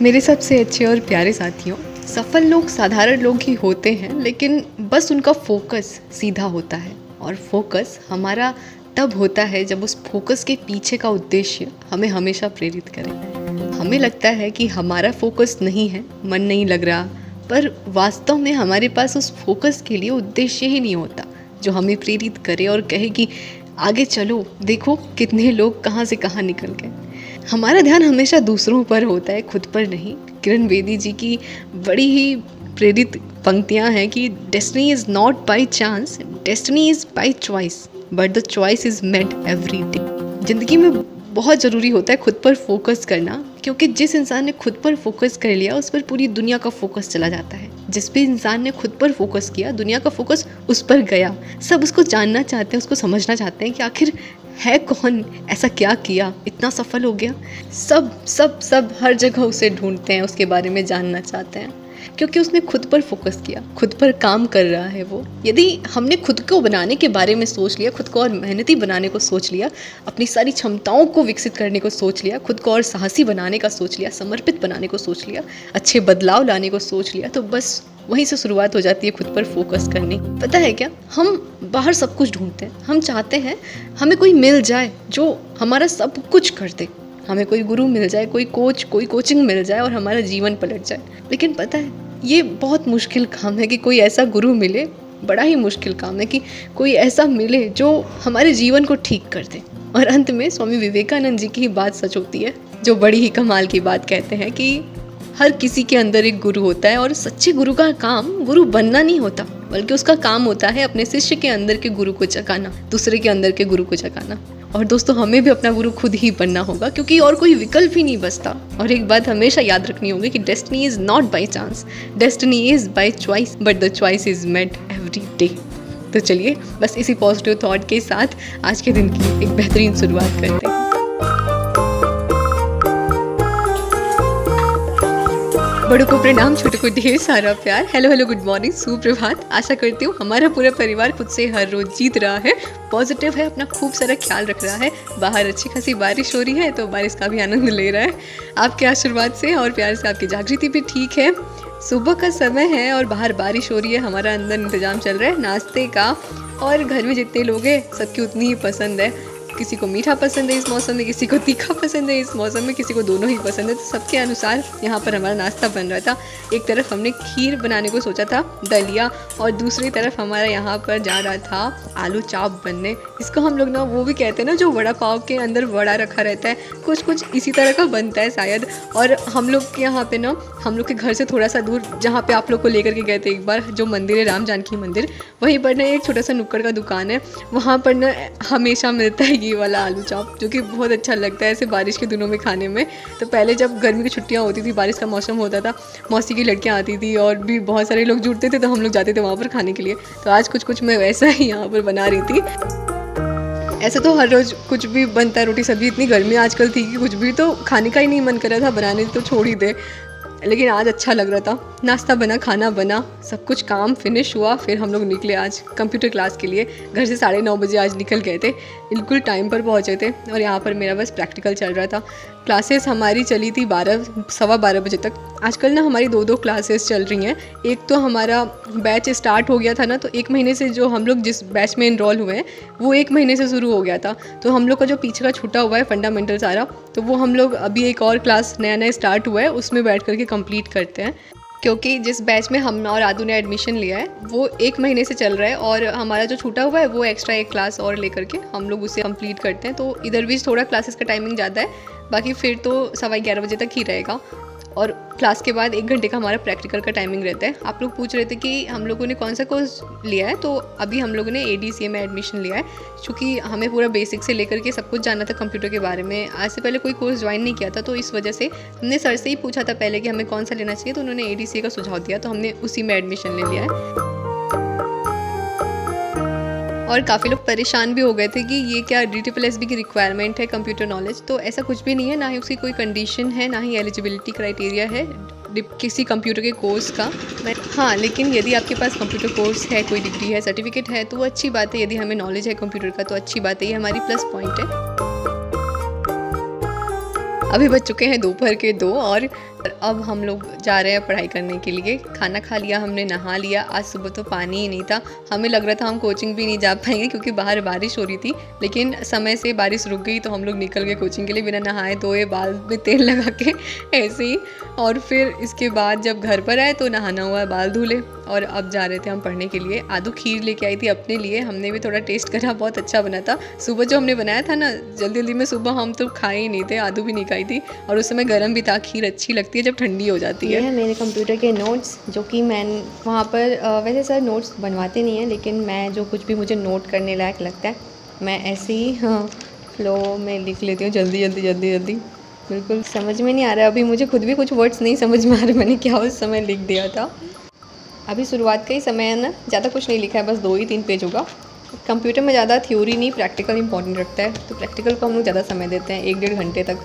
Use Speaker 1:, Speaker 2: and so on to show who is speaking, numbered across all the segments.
Speaker 1: मेरे सबसे अच्छे और प्यारे साथियों, सफल लोग साधारण लोग ही होते हैं, लेकिन बस उनका फोकस सीधा होता है। और फोकस हमारा तब होता है जब उस फोकस के पीछे का उद्देश्य हमें हमेशा प्रेरित करे। हमें लगता है कि हमारा फोकस नहीं है, मन नहीं लग रहा, पर वास्तव में हमारे पास उस फोकस के लिए उद्देश्य ही नहीं होता जो हमें प्रेरित करे और कहे कि आगे चलो, देखो कितने लोग कहाँ से कहाँ निकल गए। हमारा ध्यान हमेशा दूसरों पर होता है, खुद पर नहीं। किरण बेदी जी की बड़ी ही प्रेरित पंक्तियाँ हैं कि destiny is not by chance, destiny is by choice, but the choice is made every day. ज़िंदगी में बहुत ज़रूरी होता है खुद पर फोकस करना, क्योंकि जिस इंसान ने खुद पर फोकस कर लिया उस पर पूरी दुनिया का फोकस चला जाता है। जिस भी इंसान ने खुद पर फोकस किया, दुनिया का फोकस उस पर गया। सब उसको जानना चाहते हैं, उसको समझना चाहते हैं कि आखिर है कौन, ऐसा क्या किया, इतना सफल हो गया। सब सब सब हर जगह उसे ढूंढते हैं, उसके बारे में जानना चाहते हैं, क्योंकि उसने खुद पर फोकस किया, खुद पर काम कर रहा है वो। यदि हमने खुद को बनाने के बारे में सोच लिया, खुद को और मेहनती बनाने को सोच लिया, अपनी सारी क्षमताओं को विकसित करने को सोच लिया, खुद को और साहसी बनाने का सोच लिया, समर्पित बनाने को सोच लिया, अच्छे बदलाव लाने को सोच लिया, तो बस वहीं से शुरुआत हो जाती है खुद पर फोकस करने। पता है क्या, हम बाहर सब कुछ ढूंढते हैं, हम चाहते हैं हमें कोई मिल जाए जो हमारा सब कुछ कर दे, हमें कोई गुरु मिल जाए, कोई कोच, कोई कोचिंग मिल जाए और हमारा जीवन पलट जाए। लेकिन पता है, ये बहुत मुश्किल काम है कि कोई ऐसा गुरु मिले। बड़ा ही मुश्किल काम है कि कोई ऐसा मिले जो हमारे जीवन को ठीक कर दे। और अंत में स्वामी विवेकानंद जी की ही बात सच होती है, जो बड़ी ही कमाल की बात कहते हैं कि हर किसी के अंदर एक गुरु होता है, और सच्चे गुरु का काम गुरु बनना नहीं होता, बल्कि उसका काम होता है अपने शिष्य के अंदर के गुरु को जगाना, दूसरे के अंदर के गुरु को जगाना। और दोस्तों, हमें भी अपना गुरु खुद ही बनना होगा, क्योंकि और कोई विकल्प ही नहीं बचता। और एक बात हमेशा याद रखनी होगी कि destiny is not by chance, destiny is by choice, but the choice is made every day. तो चलिए, बस इसी पॉजिटिव थॉट के साथ आज के दिन की एक बेहतरीन शुरुआत करते हैं। बड़ों को प्रणाम, छोटों को ढेर सारा प्यार। हेलो गुड मॉर्निंग, सुप्रभात। आशा करती हूँ हमारा पूरा परिवार खुद से हर रोज जीत रहा है, पॉजिटिव है, अपना खूब सारा ख्याल रख रहा है। बाहर अच्छी खासी बारिश हो रही है, तो बारिश का भी आनंद ले रहा है। आपके आशीर्वाद से और प्यार से आपकी जागृति भी ठीक है। सुबह का समय है और बाहर बारिश हो रही है। हमारा अंदर इंतजाम चल रहा है नाश्ते का, और घर में जितने लोग हैं सबकी उतनी ही पसंद है। किसी को मीठा पसंद है इस मौसम में, किसी को तीखा पसंद है इस मौसम में, किसी को दोनों ही पसंद है। तो सबके अनुसार यहाँ पर हमारा नाश्ता बन रहा था। एक तरफ हमने खीर बनाने को सोचा था, दलिया, और दूसरी तरफ हमारा यहाँ पर जा रहा था आलू चाप बनने। इसको हम लोग ना वो भी कहते हैं ना, जो वड़ा पाव के अंदर वड़ा रखा रहता है, कुछ इसी तरह का बनता है शायद। और हम लोग के यहाँ पे ना, हम लोग के घर से थोड़ा सा दूर, जहाँ पे आप लोग को लेकर के गए थे एक बार, जो मंदिर है राम जानकी मंदिर, वहीं पर ना एक छोटा सा नुक्कड़ का दुकान है। वहाँ पर ना हमेशा मिलता है ये वाला आलू चाप, जो कि बहुत अच्छा लगता है ऐसे बारिश के दिनों में खाने में। तो पहले जब गर्मी की छुट्टियाँ होती थी, बारिश का मौसम होता था, मौसी की लड़कियाँ आती थी और भी बहुत सारे लोग जुड़ते थे, तो हम लोग जाते थे वहाँ पर खाने के लिए। तो आज कुछ मैं वैसा ही यहाँ पर बना रही थी। ऐसे तो हर रोज़ कुछ भी बनता है, रोटी सब्जी। इतनी गर्मी आजकल थी कि कुछ भी तो खाने का ही नहीं मन कर रहा था, बनाने तो छोड़ ही दे। लेकिन आज अच्छा लग रहा था। नाश्ता बना, खाना बना, सब कुछ काम फिनिश हुआ। फिर हम लोग निकले आज कंप्यूटर क्लास के लिए। घर से 9:30 बजे आज निकल गए थे, बिल्कुल टाइम पर पहुंचे थे। और यहाँ पर मेरा बस प्रैक्टिकल चल रहा था। क्लासेस हमारी चली थी 12 12 बजे तक। आजकल ना हमारी 2 क्लासेस चल रही हैं। एक तो हमारा बैच स्टार्ट हो गया था ना, तो 1 महीने से जो हम लोग जिस बैच में इनरोल हुए हैं, वो 1 महीने से शुरू हो गया था। तो हम लोग का जो पीछे का छूटा हुआ है फंडामेंटल सारा, तो वो हम लोग अभी एक और क्लास नया स्टार्ट हुआ है, उसमें बैठ करके कंप्लीट करते हैं। क्योंकि जिस बैच में हम और आदू ने एडमिशन लिया है वो 1 महीने से चल रहा है, और हमारा जो छूटा हुआ है वो एक्स्ट्रा 1 क्लास और लेकर के हम लोग उसे कंप्लीट करते हैं। तो इधर भी थोड़ा क्लासेस का टाइमिंग ज़्यादा है, बाकी फिर तो 11:15 बजे तक ही रहेगा। और क्लास के बाद 1 घंटे का हमारा प्रैक्टिकल का टाइमिंग रहता है। आप लोग पूछ रहे थे कि हम लोगों ने कौन सा कोर्स लिया है, तो अभी हम लोगों ने ADCA में एडमिशन लिया है, क्योंकि हमें पूरा बेसिक से लेकर के सब कुछ जानना था कंप्यूटर के बारे में। आज से पहले कोई कोर्स ज्वाइन नहीं किया था, तो इस वजह से हमने सर से ही पूछा था पहले कि हमें कौन सा लेना चाहिए, तो उन्होंने ADCA का सुझाव दिया, तो हमने उसी में एडमिशन ले लिया है। और काफ़ी लोग परेशान भी हो गए थे कि ये क्या DSSB की रिक्वायरमेंट है कंप्यूटर नॉलेज। तो ऐसा कुछ भी नहीं है, ना ही उसकी कोई कंडीशन है, ना ही एलिजिबिलिटी क्राइटेरिया है किसी कंप्यूटर के कोर्स का। हाँ, लेकिन यदि आपके पास कंप्यूटर कोर्स है, कोई डिग्री है, सर्टिफिकेट है, तो वो अच्छी बात है। यदि हमें नॉलेज है कंप्यूटर का तो अच्छी बात है, ये हमारी प्लस पॉइंट है। अभी बज चुके हैं दोपहर के 2 और अब हम लोग जा रहे हैं पढ़ाई करने के लिए। खाना खा लिया हमने, नहा लिया। आज सुबह तो पानी ही नहीं था, हमें लग रहा था हम कोचिंग भी नहीं जा पाएंगे क्योंकि बाहर बारिश हो रही थी, लेकिन समय से बारिश रुक गई तो हम लोग निकल गए कोचिंग के लिए बिना नहाए धोए, बाल में तेल लगा के ऐसे ही। और फिर इसके बाद जब घर पर आए तो नहाना हुआ, बाल धुले और अब जा रहे थे हम पढ़ने के लिए। आदू खीर लेके आई थी अपने लिए, हमने भी थोड़ा टेस्ट करा, बहुत अच्छा बना था। सुबह जो हमने बनाया था ना जल्दी जल्दी में, सुबह हम तो खाए ही नहीं थे, आदू भी नहीं खाई थी और उस समय गर्म भी था। खीर अच्छी लगती है जब ठंडी हो जाती है।
Speaker 2: ये है मेरे कंप्यूटर के नोट्स जो कि मैं वहाँ पर वैसे सर नोट्स बनवाते नहीं हैं, लेकिन मैं जो कुछ भी मुझे नोट करने लायक लगता है मैं ऐसे ही फ्लो में लिख लेती हूँ, जल्दी जल्दी जल्दी जल्दी। बिल्कुल समझ में नहीं आ रहा है अभी, मुझे खुद भी कुछ वर्ड्स नहीं समझ में आ रहे मैंने क्या उस समय लिख दिया था। अभी शुरुआत का ही समय है ना, ज़्यादा कुछ नहीं लिखा है, बस 2-3 पेज होगा। कंप्यूटर में ज़्यादा थ्योरी नहीं, प्रैक्टिकल इंपॉर्टेंट रखता है, तो प्रैक्टिकल को हम लोग ज़्यादा समय देते हैं, 1-1.5 घंटे तक।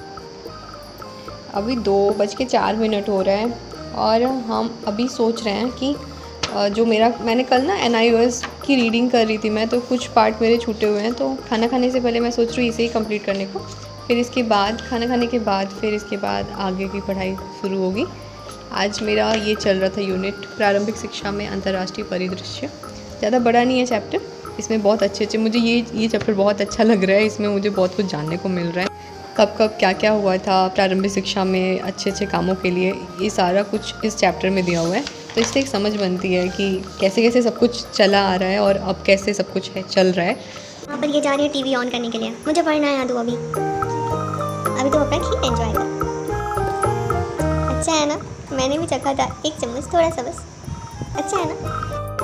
Speaker 2: अभी 2:04 हो रहा है और हम अभी सोच रहे हैं कि जो मैंने कल ना NIOS की रीडिंग कर रही थी मैं, तो कुछ पार्ट मेरे छूटे हुए हैं, तो खाना खाने से पहले मैं सोच रही हूँ इसे ही कंप्लीट करने को। फिर इसके बाद खाना खाने के बाद फिर इसके बाद आगे की पढ़ाई शुरू होगी। आज मेरा ये चल रहा था यूनिट प्रारंभिक शिक्षा में अंतर्राष्ट्रीय परिदृश्य। ज़्यादा बड़ा नहीं है चैप्टर, इसमें बहुत अच्छे मुझे ये चैप्टर बहुत अच्छा लग रहा है। इसमें मुझे बहुत कुछ जानने को मिल रहा है, कब कब क्या क्या हुआ था प्रारंभिक शिक्षा में अच्छे कामों के लिए, ये सारा कुछ इस चैप्टर में दिया हुआ है। तो इससे एक समझ बनती है कि कैसे कैसे सब कुछ चला आ रहा है और अब कैसे सब कुछ चल रहा है।
Speaker 3: वहाँ पर ये जा रही है टीवी ऑन करने के लिए, मुझे पढ़ना है आदू अभी तो अपना खीर एंजॉय कर। अच्छा है ना, मैंने भी चखा था 1 चम्मच, थोड़ा सा बस। अच्छा है ना।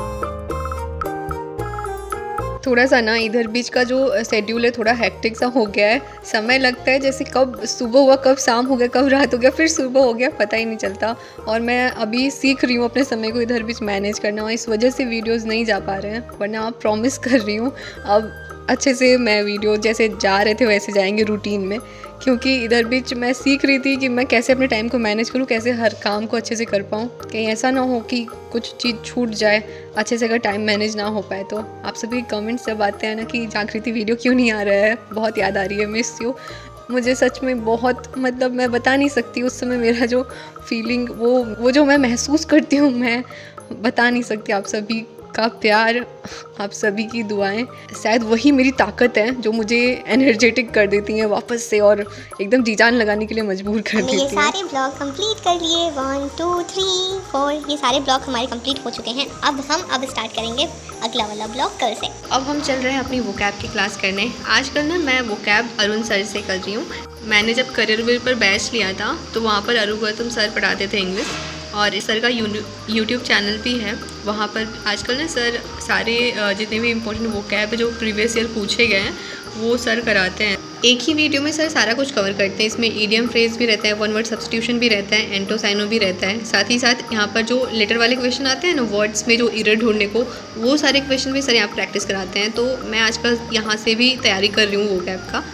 Speaker 1: थोड़ा सा ना इधर बीच का जो शेड्यूल है थोड़ा हेक्टिक सा हो गया है। समय लगता है जैसे कब सुबह हुआ, कब शाम हो गया, कब रात हो गया, फिर सुबह हो गया, पता ही नहीं चलता। और मैं अभी सीख रही हूँ अपने समय को इधर बीच मैनेज करना, और इस वजह से वीडियोस नहीं जा पा रहे हैं, वरना आप प्रॉमिस कर रही हूँ अब अच्छे से मैं वीडियो जैसे जा रहे थे वैसे जाएंगे रूटीन में। क्योंकि इधर बीच मैं सीख रही थी कि मैं कैसे अपने टाइम को मैनेज करूँ, कैसे हर काम को अच्छे से कर पाऊँ, कहीं ऐसा ना हो कि कुछ चीज़ छूट जाए अच्छे से, अगर टाइम मैनेज ना हो पाए तो। आप सभी कमेंट्स सब आते हैं ना कि जागृति वीडियो क्यों नहीं आ रहा है, बहुत याद आ रही है, मिस यू। मुझे सच में बहुत, मतलब मैं बता नहीं सकती उस समय मेरा जो फीलिंग, वो जो मैं महसूस करती हूँ, मैं बता नहीं सकती। आप सभी का प्यार, आप सभी की दुआएं शायद वही मेरी ताकत है जो मुझे एनर्जेटिक कर देती हैं वापस से और एकदम जी जान लगाने के लिए मजबूर कर देती हैं।
Speaker 3: ये सारे ब्लॉग कंप्लीट कर लिए, 1 2 3 4 ये सारे ब्लॉग हमारे कंप्लीट हो चुके हैं। अब स्टार्ट करेंगे अगला वाला ब्लॉग कल से।
Speaker 1: अब हम चल रहे हैं अपनी वोकैब की क्लास करने। आजकल ना मैं वोकैब अरुण सर से कर रही हूँ। मैंने जब करियर पर बैच लिया था तो वहाँ पर अरुण गौतम सर पढ़ाते थे इंग्लिश, और इस सर का यूट्यूब चैनल भी है। वहाँ पर आजकल ना सर सारे जितने भी इम्पोर्टेंट वोकैब जो प्रीवियस ईयर पूछे गए हैं वो सर कराते हैं। एक ही वीडियो में सर सारा कुछ कवर करते हैं। इसमें ईडियम फ्रेज भी रहता है, 1 वर्ड सब्स्टिट्यूशन भी रहता है, एंटोसाइनो भी रहता है। साथ ही साथ यहाँ पर जो लेटर वाले क्वेश्चन आते हैं ना वर्ड्स में, जो एरर ढूंढने को, वो सारे क्वेश्चन भी सर यहाँ प्रैक्टिस कराते हैं। तो मैं आजकल यहाँ से भी तैयारी कर रही हूँ वोकैब का।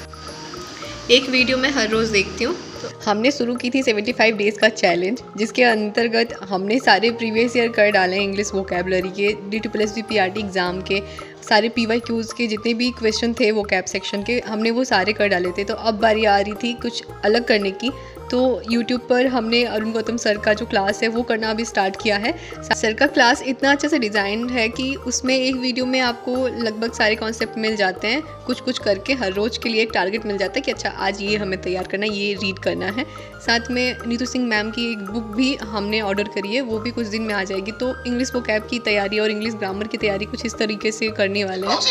Speaker 1: एक वीडियो मैं हर रोज़ देखती हूँ। हमने शुरू की थी 75 डेज़ का चैलेंज, जिसके अंतर्गत हमने सारे प्रीवियस ईयर कर डाले इंग्लिश वोकैबलरी के, DSSB PRT एग्ज़ाम के, सारे PYQs के जितने भी क्वेश्चन थे वोकैब सेक्शन के, हमने वो सारे कर डाले थे। तो अब बारी आ रही थी कुछ अलग करने की, तो यूट्यूब पर हमने अरुण गौतम सर का जो क्लास है वो करना अभी स्टार्ट किया है। सर का क्लास इतना अच्छे से डिज़ाइन है कि उसमें एक वीडियो में आपको लगभग सारे कॉन्सेप्ट मिल जाते हैं, कुछ करके हर रोज़ के लिए एक टारगेट मिल जाता है कि अच्छा आज ये हमें तैयार करना है, ये रीड करना है। साथ में नीतू सिंह मैम की एक बुक भी हमने ऑर्डर करी है, वो भी कुछ दिन में आ जाएगी। तो इंग्लिश वोकैब की तैयारी और इंग्लिश ग्रामर की तैयारी कुछ इस तरीके से करने वाले हैं।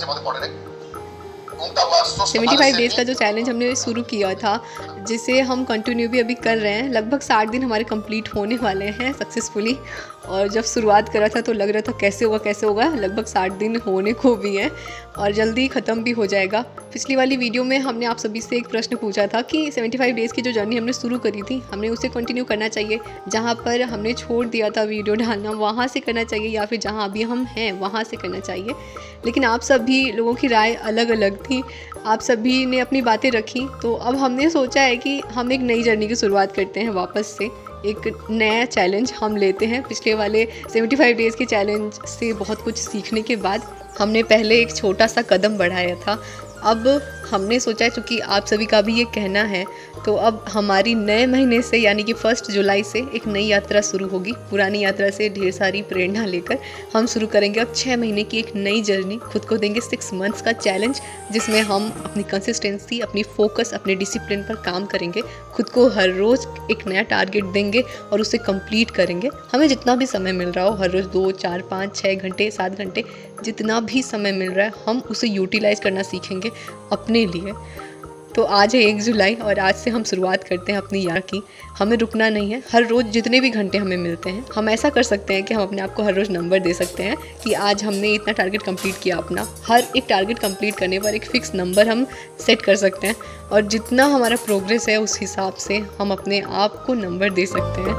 Speaker 1: 75 डेज़ का जो चैलेंज हमने शुरू किया था, जिसे हम कंटिन्यू भी अभी कर रहे हैं, लगभग 60 दिन हमारे कंप्लीट होने वाले हैं सक्सेसफुली। और जब शुरुआत करा था तो लग रहा था कैसे होगा, लगभग 60 दिन होने को भी हैं और जल्दी ख़त्म भी हो जाएगा। पिछली वाली वीडियो में हमने आप सभी से एक प्रश्न पूछा था कि 75 डेज़ की जो जर्नी हमने शुरू करी थी, हमने उसे कंटिन्यू करना चाहिए, जहाँ पर हमने छोड़ दिया था वीडियो डालना वहाँ से करना चाहिए, या फिर जहाँ अभी हम हैं वहाँ से करना चाहिए। लेकिन आप सभी लोगों की राय अलग अलग थी, आप सभी ने अपनी बातें रखी। तो अब हमने सोचा है कि हम एक नई जर्नी की शुरुआत करते हैं, वापस से एक नया चैलेंज हम लेते हैं। पिछले वाले 75 डेज़ के चैलेंज से बहुत कुछ सीखने के बाद हमने पहले एक छोटा सा कदम बढ़ाया था, अब हमने सोचा है, चूँकि आप सभी का भी ये कहना है, तो अब हमारी नए महीने से यानी कि 1 जुलाई से एक नई यात्रा शुरू होगी। पुरानी यात्रा से ढेर सारी प्रेरणा लेकर हम शुरू करेंगे अब 6 महीने की एक नई जर्नी। खुद को देंगे 6 मंथ्स का चैलेंज, जिसमें हम अपनी कंसिस्टेंसी, अपनी फोकस, अपने डिसिप्लिन पर काम करेंगे। खुद को हर रोज़ एक नया टारगेट देंगे और उसे कंप्लीट करेंगे। हमें जितना भी समय मिल रहा हो, हर रोज़ 2, 4, 5, 6 घंटे, 7 घंटे, जितना भी समय मिल रहा है, हम उसे यूटिलाइज़ करना सीखेंगे अपने लिए। तो आज है 1 जुलाई और आज से हम शुरुआत करते हैं अपनी यात्रा की। हमें रुकना नहीं है। हर रोज़ जितने भी घंटे हमें मिलते हैं, हम ऐसा कर सकते हैं कि हम अपने आप को हर रोज़ नंबर दे सकते हैं कि आज हमने इतना टारगेट कंप्लीट किया अपना। हर एक टारगेट कंप्लीट करने पर एक फ़िक्स नंबर हम सेट कर सकते हैं और जितना हमारा प्रोग्रेस है उस हिसाब से हम अपने आप को नंबर दे सकते हैं।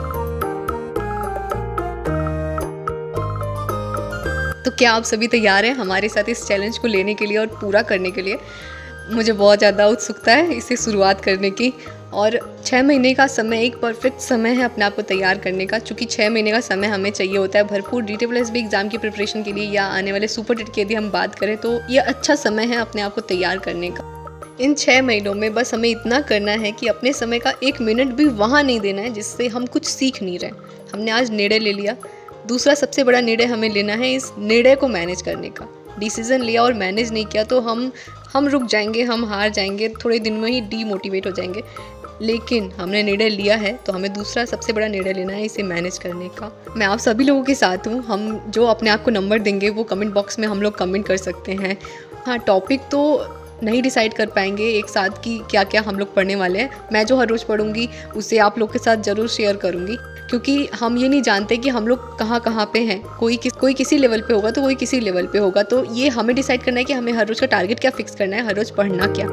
Speaker 1: तो क्या आप सभी तैयार हैं हमारे साथ इस चैलेंज को लेने के लिए और पूरा करने के लिए? मुझे बहुत ज़्यादा उत्सुकता है इसे शुरुआत करने की। और 6 महीने का समय एक परफेक्ट समय है अपने आप को तैयार करने का, क्योंकि 6 महीने का समय हमें चाहिए होता है भरपूर DSSB एग्ज़ाम की प्रिपरेशन के लिए, या आने वाले सुपर टेट की यदि हम बात करें तो ये अच्छा समय है अपने आप को तैयार करने का। इन 6 महीनों में बस हमें इतना करना है कि अपने समय का 1 मिनट भी वहाँ नहीं देना है जिससे हम कुछ सीख नहीं रहे। हमने आज निर्णय ले लिया। दूसरा सबसे बड़ा निर्णय हमें लेना है इस निर्णय को मैनेज करने का। डिसीज़न लिया और मैनेज नहीं किया तो हम रुक जाएंगे, हम हार जाएंगे, थोड़े दिन में ही डीमोटिवेट हो जाएंगे। लेकिन हमने निर्णय लिया है तो हमें दूसरा सबसे बड़ा निर्णय लेना है इसे मैनेज करने का। मैं आप सभी लोगों के साथ हूँ। हम जो अपने आप को नंबर देंगे वो कमेंट बॉक्स में हम लोग कमेंट कर सकते हैं। हाँ, टॉपिक तो नहीं डिसाइड कर पाएंगे एक साथ कि क्या क्या हम लोग पढ़ने वाले हैं। मैं जो हर रोज़ पढ़ूंगी उसे आप लोग के साथ ज़रूर शेयर करूंगी, क्योंकि हम ये नहीं जानते कि हम लोग कहाँ पे हैं। कोई किसी लेवल पे होगा तो कोई किसी लेवल पे होगा। तो ये हमें डिसाइड करना है कि हमें हर रोज़ का टारगेट क्या फिक्स करना है, हर रोज़ पढ़ना क्या,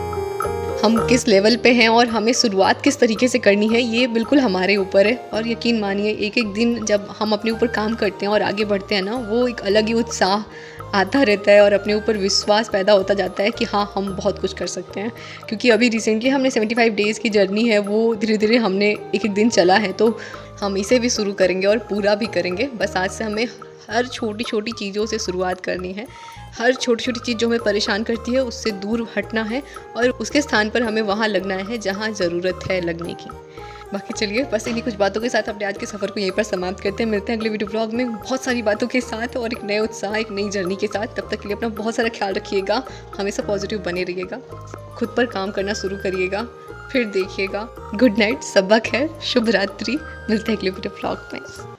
Speaker 1: हम किस लेवल पे हैं और हमें शुरुआत किस तरीके से करनी है, ये बिल्कुल हमारे ऊपर है। और यकीन मानिए एक एक दिन जब हम अपने ऊपर काम करते हैं और आगे बढ़ते हैं ना, वो एक अलग ही उत्साह आता रहता है और अपने ऊपर विश्वास पैदा होता जाता है कि हाँ, हम बहुत कुछ कर सकते हैं। क्योंकि अभी रिसेंटली हमने 75 डेज़ की जर्नी है वो धीरे धीरे हमने एक दिन चला है, तो हम इसे भी शुरू करेंगे और पूरा भी करेंगे। बस आज से हमें हर छोटी छोटी चीज़ों से शुरुआत करनी है। हर छोटी छोटी चीज़ जो हमें परेशान करती है उससे दूर हटना है और उसके स्थान पर हमें वहाँ लगना है जहाँ ज़रूरत है लगने की। बाकी चलिए, बस इन्हीं कुछ बातों के साथ अपने आज के सफ़र को यहीं पर समाप्त करते हैं। मिलते हैं अगले वीडियो ब्लॉग में बहुत सारी बातों के साथ और एक नए उत्साह, एक नई जर्नी के साथ। तब तक के लिए अपना बहुत सारा ख्याल रखिएगा, हमेशा पॉजिटिव बने रहिएगा, खुद पर काम करना शुरू करिएगा, फिर देखिएगा। गुड नाइट, सब्बा खैर, शुभ रात्रि। मिलते हैं अगले वीडियो ब्लॉग में।